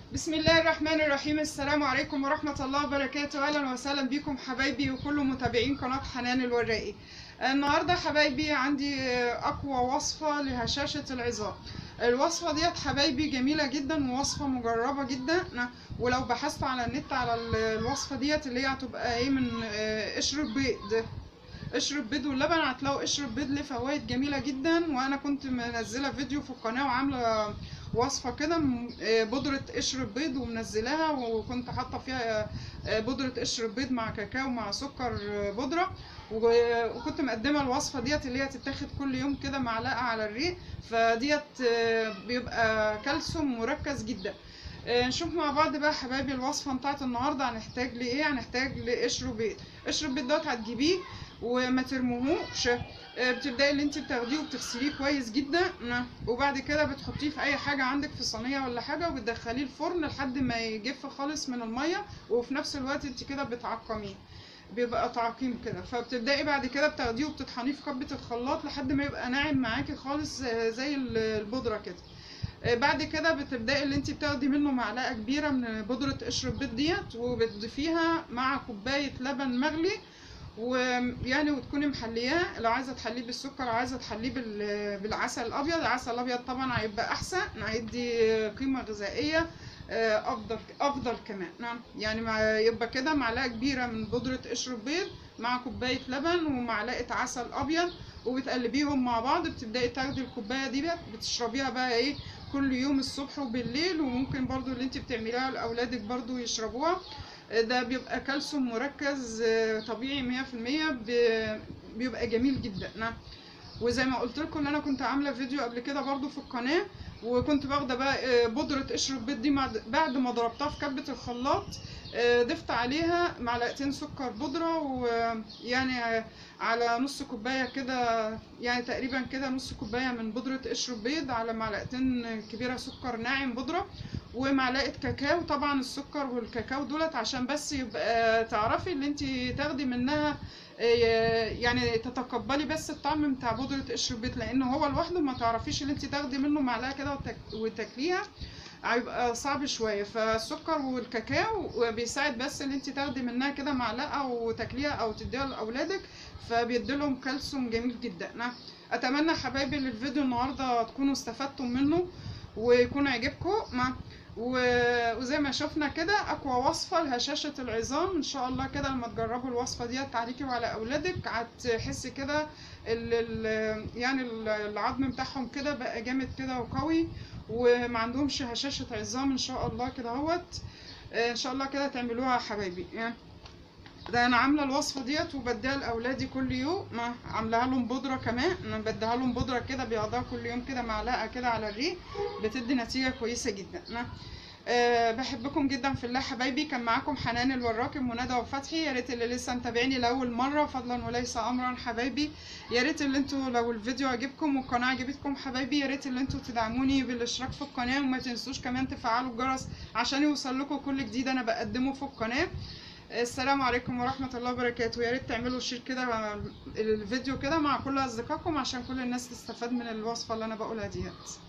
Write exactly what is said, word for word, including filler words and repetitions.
بسم الله الرحمن الرحيم. السلام عليكم ورحمة الله وبركاته. أهلا وسهلا بكم حبايبي وكل متابعين قناة حنان الوراقي. النهاردة حبايبي عندي أقوى وصفة لهشاشة العظام. الوصفة ديت حبايبي جميلة جدا ووصفة مجربة جدا، ولو بحثت على النت على الوصفة ديت اللي هي هتبقى ايه من قشر البيض قشر البيض واللبن، هتلاقوا قشر البيض له فوائد جميله جدا. وانا كنت منزله فيديو في القناه وعامله وصفه كده بودره قشر البيض ومنزلاها، وكنت حاطه فيها بودره قشر البيض مع كاكاو مع سكر بودره، وكنت مقدمه الوصفه ديت اللي هي تتاخد كل يوم كده معلقه على الريق، فديت بيبقى كالسيوم مركز جدا. نشوف مع بعض بقى حبايبي الوصفه بتاعت النهارده. هنحتاج لايه؟ هنحتاج لقشر بيض. قشر البيض دوت هتجيبيه وما ترموهوش، بتبداي اللي انت بتاخديه وبتغسليه كويس جدا، وبعد كده بتحطيه في اي حاجه عندك في صينيه ولا حاجه وبتدخليه الفرن لحد ما يجف خالص من الميه، وفي نفس الوقت انت كده بتعقميه، بيبقى تعقيم كده. فبتبداي بعد كده بتاخديه وبتطحنيه في كبه الخلاط لحد ما يبقى ناعم معاكي خالص زي البودره كده. بعد كده بتبداي اللي انت بتاخدي منه معلقه كبيره من بودره قشر البيض ديت وبتضيفيها مع كوبايه لبن مغلي، ويعني وتكوني محلياه. لو عايزه تحليه بالسكر او عايزه تحليه بالعسل الابيض، العسل الابيض طبعا هيبقى احسن، هيدي قيمه غذائيه افضل افضل كمان. نعم، يعني يبقى كده معلقه كبيره من بودره قشر البيض مع كوبايه لبن ومعلقه عسل ابيض، وبتقلبيهم مع بعض. بتبداي تاخدي الكوبايه دي بتشربيها بقى ايه كل يوم الصبح وبالليل، وممكن برضو اللي انت بتعمليها لاولادك برضو يشربوها. ده بيبقى كالسيوم مركز طبيعي مية في المية، بيبقى جميل جدا. نعم، وزي ما قلت لكم ان انا كنت عامله فيديو قبل كده برضو في القناه، وكنت واخده بقى بودره قشر البيض دي بعد ما ضربتها في كبه الخلاط، ضفت عليها معلقتين سكر بودره، ويعني على نص كوبايه كده، يعني تقريبا كده نص كوبايه من بودره قشر البيض على معلقتين كبيره سكر ناعم بودره، ومعلقه كاكاو. طبعا السكر والكاكاو دولت عشان بس يبقى تعرفي اللي انت تاخدي منها، يعني تتقبلي بس الطعم بتاع بودره قشر البيض، لان هو لوحده ما تعرفيش اللي انت تاخدي منه معلقه كده وتاكليها، هيبقى صعب شويه. فالسكر والكاكاو بيساعد بس ان انت تاخدي منها كده معلقه وتاكليها او تديها لاولادك، فبيديلهم كالسيوم جميل جدا. اتمنى حبايبي الفيديو النهارده تكونوا استفدتم منه ويكون عجبكم، وزي ما شفنا كده اقوى وصفه لهشاشه العظام. ان شاء الله كده لما تجربوا الوصفه دي عليكي وعلى اولادك هتحسي كده يعني العظم بتاعهم كده بقى جامد كده وقوي، وما عندهمش هشاشه عظام ان شاء الله كده اهوت. ان شاء الله كده تعملوها يا حبايبي. يعني ده انا عامله الوصفه ديت وبديها لاولادي كل يوم، عاملاها لهم بودره كمان، انا بديها لهم بودره كده بياخدوها كل يوم كده معلقه كده على الريق، بتدي نتيجه كويسه جدا. أنا أه بحبكم جدا في الله حبايبي. كان معاكم حنان الوراقي وندى وفتحي. يا ريت اللي لسه متابعيني لاول مره فضلا وليس امرا حبايبي، يا ريت اللي انتوا لو الفيديو عجبكم والقناه عجبتكم حبايبي، يا ريت اللي انتوا تدعموني بالاشتراك في القناه، وما تنسوش كمان تفعلوا الجرس عشان يوصل لكم كل جديد انا بقدمه في القناه. السلام عليكم ورحمة الله وبركاته. يا ريت تعملوا شير كده الفيديو كده مع كل اصدقائكم عشان كل الناس تستفاد من الوصفة اللي انا بقولها ديت.